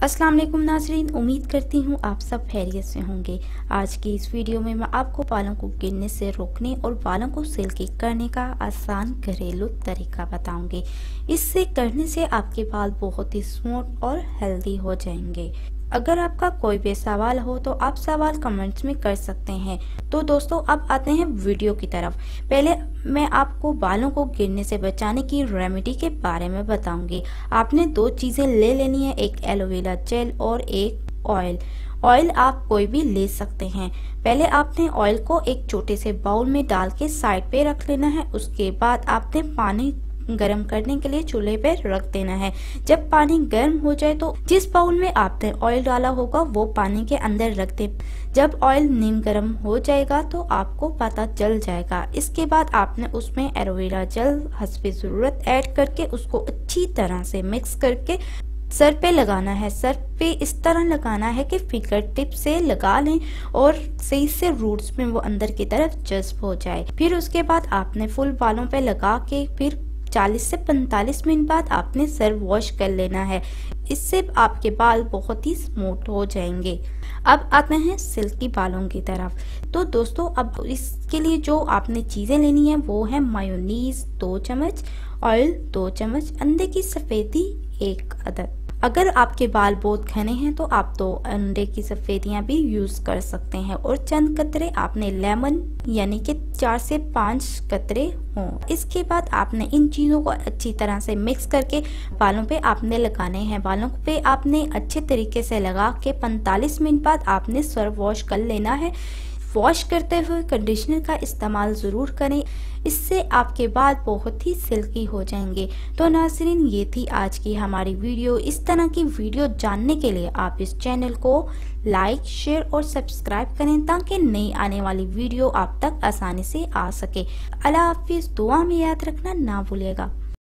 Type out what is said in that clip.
अस्सलाम वालेकुम नाज़रीन, उम्मीद करती हूँ आप सब खैरियत से होंगे। आज की इस वीडियो में मैं आपको बालों को गिरने से रोकने और बालों को सिल्की करने का आसान घरेलू तरीका बताऊंगी। इससे करने से आपके बाल बहुत ही स्मूथ और हेल्दी हो जाएंगे। अगर आपका कोई भी सवाल हो तो आप सवाल कमेंट्स में कर सकते हैं। तो दोस्तों अब आते हैं वीडियो की तरफ। पहले मैं आपको बालों को गिरने से बचाने की रेमेडी के बारे में बताऊंगी। आपने दो चीजें ले लेनी है, एक एलोवेरा जेल और एक ऑयल। ऑयल आप कोई भी ले सकते हैं। पहले आपने ऑयल को एक छोटे से बाउल में डाल के साइड पे रख लेना है। उसके बाद आपने पानी गरम करने के लिए चूल्हे पे रख देना है। जब पानी गर्म हो जाए तो जिस बाउल में आपने ऑयल डाला होगा वो पानी के अंदर रख दे। जब ऑयल नीम गर्म हो जाएगा तो आपको पता चल जाएगा। इसके बाद आपने उसमें एलोवेरा जेल हस्बे ज़रूरत ऐड करके उसको अच्छी तरह से मिक्स करके सर पे लगाना है। सर पे इस तरह लगाना है कि फिंगर टिप से लगा लें और सही से रूट्स में वो अंदर की तरफ जज्ब हो जाए। फिर उसके बाद आपने फुल बालों पे लगा के फिर 40 से 45 मिनट बाद आपने सर वॉश कर लेना है। इससे आपके बाल बहुत ही स्मूथ हो जाएंगे। अब आते हैं सिल्की बालों की तरफ। तो दोस्तों अब इसके लिए जो आपने चीजें लेनी है वो है मायोनीज 2 चम्मच, ऑयल 2 चम्मच, अंडे की सफेदी 1 अदद। अगर आपके बाल बहुत घने हैं तो आप 2 अंडे की सफेदियां भी यूज कर सकते हैं और चंद कतरे आपने लेमन यानी कि 4 से 5 कतरे हों। इसके बाद आपने इन चीजों को अच्छी तरह से मिक्स करके बालों पे आपने लगाने हैं। बालों पे आपने अच्छे तरीके से लगा के 45 मिनट बाद आपने सर वॉश कर लेना है। वॉश करते हुए कंडीशनर का इस्तेमाल ज़रूर करें, इससे आपके बाल बहुत ही सिल्की हो जाएंगे। तो नाज़रीन ये थी आज की हमारी वीडियो। इस तरह की वीडियो जानने के लिए आप इस चैनल को लाइक, शेयर और सब्सक्राइब करें ताकि नई आने वाली वीडियो आप तक आसानी से आ सके। अल्लाह हाफिज़, दुआ में याद रखना ना भूलिएगा।